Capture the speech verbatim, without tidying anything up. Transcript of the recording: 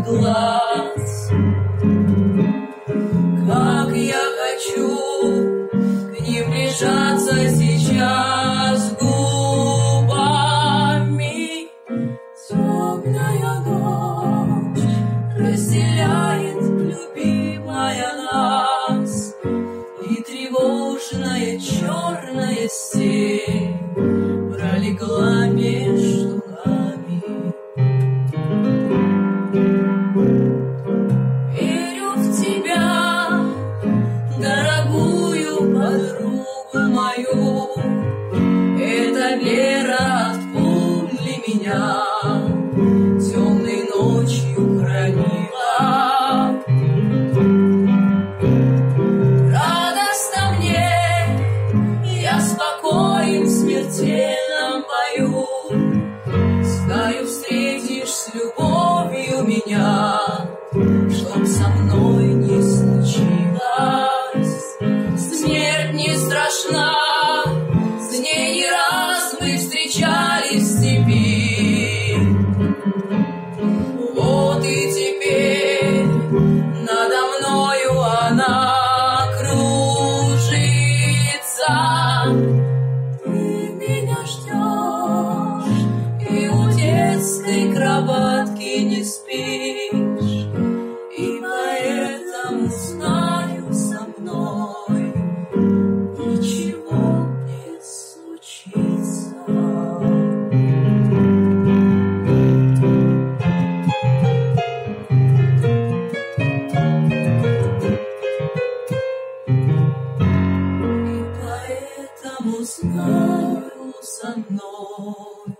глаз. Как я хочу к ним прижаться сейчас губами. Темная ночь разделяет, любимая, нас, и тревожная черная степь пролегла между нами. Верю в тебя, дорогую подругу мою, эта вера от пули меня темной ночью хранила. Радостно мне, я спокоен в смертельном бою. Знаю, встретишь с любовью меня, чтоб со мной не случилось. Смерть не страшна, с ней не раз мы встречались в степи. Вот и теперь надо мною она кружится. Ты меня ждешь и у детской кроватки не спишь, и поэтому знаю, со мной ничего не случится. И поэтому знаю, со мной